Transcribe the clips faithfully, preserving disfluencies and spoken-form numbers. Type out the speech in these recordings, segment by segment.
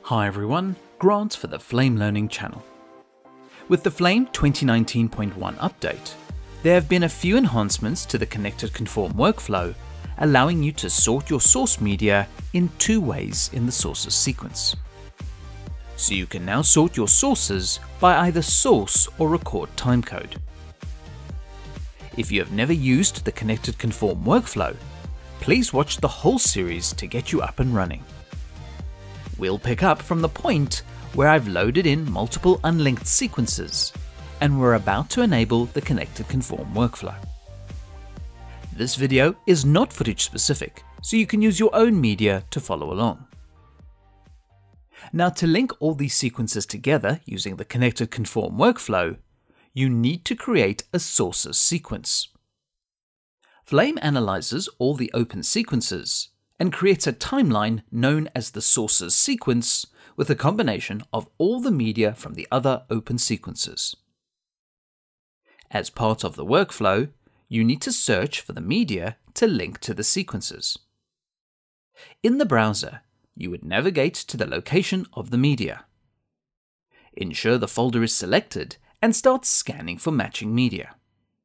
Hi everyone, Grant for the Flame Learning channel. With the Flame twenty nineteen point one update, there have been a few enhancements to the Connected Conform workflow, allowing you to sort your source media in two ways in the sources sequence. So you can now sort your sources by either source or record timecode. If you have never used the Connected Conform workflow, please watch the whole series to get you up and running. We'll pick up from the point where I've loaded in multiple unlinked sequences, and we're about to enable the Connected Conform workflow. This video is not footage specific, so you can use your own media to follow along. Now, to link all these sequences together using the Connected Conform workflow, you need to create a sources sequence. Flame analyzes all the open sequences and creates a timeline known as the sources sequence with a combination of all the media from the other open sequences. As part of the workflow, you need to search for the media to link to the sequences. In the browser, you would navigate to the location of the media. Ensure the folder is selected and start scanning for matching media.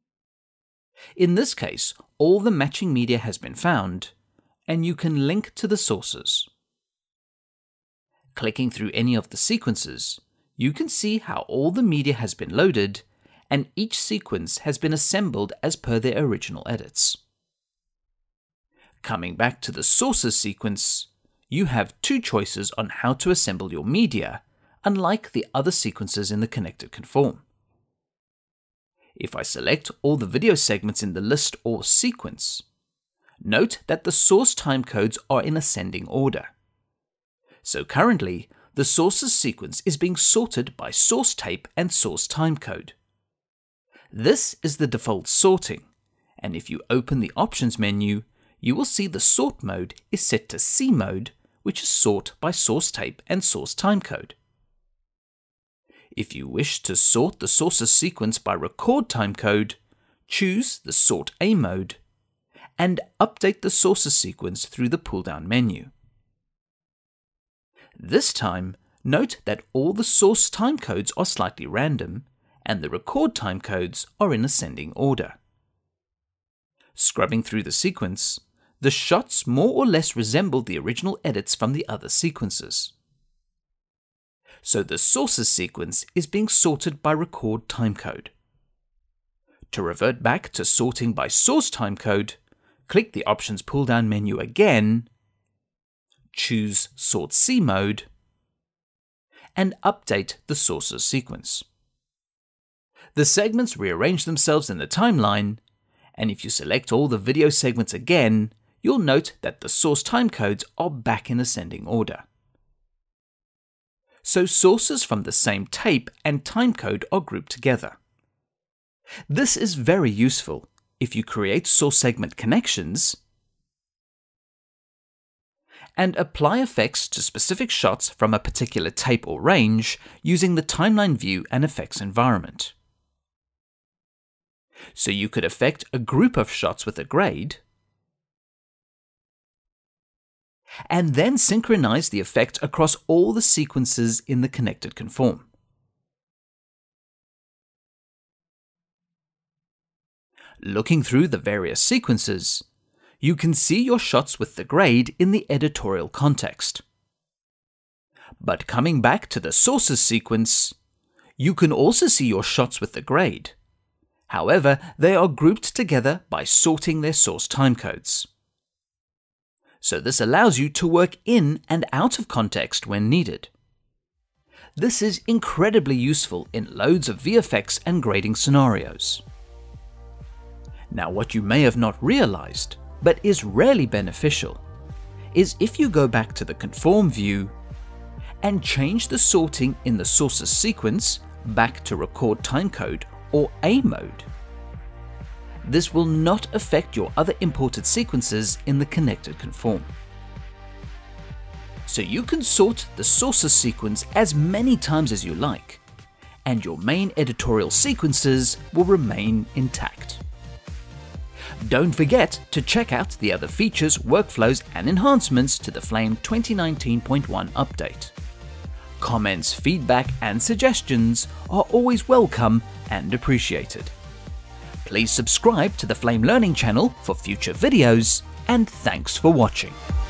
In this case, all the matching media has been found, and you can link to the sources. Clicking through any of the sequences, you can see how all the media has been loaded and each sequence has been assembled as per their original edits. Coming back to the sources sequence, you have two choices on how to assemble your media, unlike the other sequences in the Connected Conform. If I select all the video segments in the list or sequence, note that the source timecodes are in ascending order. So currently, the sources sequence is being sorted by source tape and source timecode. This is the default sorting, and if you open the options menu, you will see the sort mode is set to C mode, which is sort by source tape and source timecode. If you wish to sort the sources sequence by record timecode, choose the Sort A mode, and update the sources sequence through the pull-down menu. This time, note that all the source timecodes are slightly random, and the record timecodes are in ascending order. Scrubbing through the sequence, the shots more or less resemble the original edits from the other sequences. So the sources sequence is being sorted by record timecode. To revert back to sorting by source timecode, click the Options pull-down menu again, choose Sort C mode, and update the sources sequence. The segments rearrange themselves in the timeline, and if you select all the video segments again, you'll note that the source timecodes are back in ascending order. So sources from the same tape and timecode are grouped together. This is very useful if you create source segment connections and apply effects to specific shots from a particular tape or range using the timeline view and effects environment. So you could affect a group of shots with a grade, and then synchronize the effect across all the sequences in the Connected Conform. Looking through the various sequences, you can see your shots with the grade in the editorial context. But coming back to the sources sequence, you can also see your shots with the grade. However, they are grouped together by sorting their source timecodes. So this allows you to work in and out of context when needed. This is incredibly useful in loads of V F X and grading scenarios. Now, what you may have not realized, but is rarely beneficial, is if you go back to the Conform view and change the sorting in the sources sequence back to record timecode or A mode. This will not affect your other imported sequences in the Connected Conform. So you can sort the sources sequence as many times as you like, and your main editorial sequences will remain intact. Don't forget to check out the other features, workflows, and enhancements to the Flame twenty nineteen point one update. Comments, feedback, and suggestions are always welcome and appreciated. Please subscribe to the Flame Learning channel for future videos, and thanks for watching.